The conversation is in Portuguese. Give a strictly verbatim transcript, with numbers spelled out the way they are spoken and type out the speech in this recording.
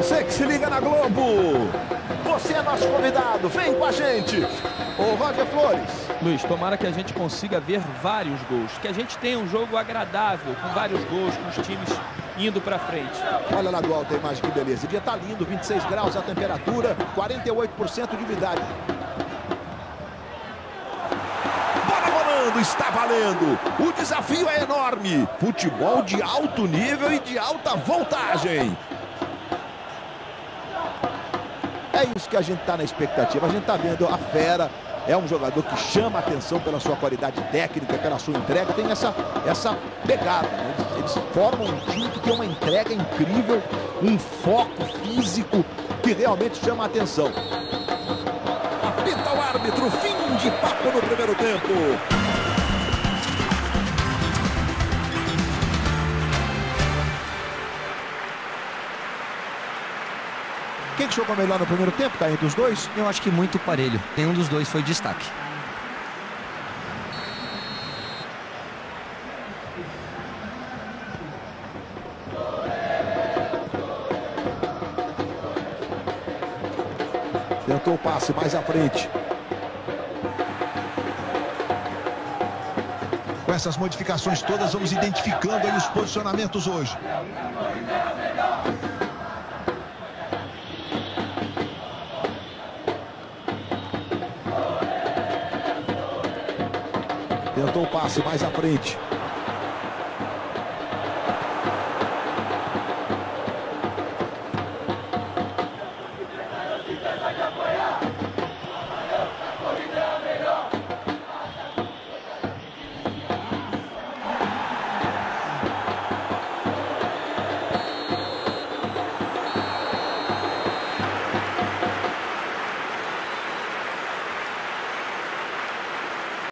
Você que se liga na Globo, você é nosso convidado, vem com a gente. Ô Roger Flores. Luiz, tomara que a gente consiga ver vários gols, que a gente tenha um jogo agradável, com vários gols, com os times indo para frente. Olha lá do alto a imagem, que beleza. O dia tá lindo, vinte e seis graus a temperatura, quarenta e oito por cento de umidade. Bola rolando, está valendo. O desafio é enorme. Futebol de alto nível e de alta voltagem. É isso que a gente tá na expectativa. A gente tá vendo a fera. É um jogador que chama a atenção pela sua qualidade técnica, pela sua entrega. Tem essa, essa pegada, né? Eles, eles formam um time que tem uma entrega incrível, um foco físico que realmente chama a atenção. Apita o árbitro, fim de papo no primeiro tempo. Quem que jogou melhor no primeiro tempo, tá, entre os dois? Eu acho que muito parelho. Nenhum dos dois foi destaque. Tentou o passe mais à frente. Com essas modificações todas, vamos identificando aí os posicionamentos hoje. Tentou o passe mais à frente.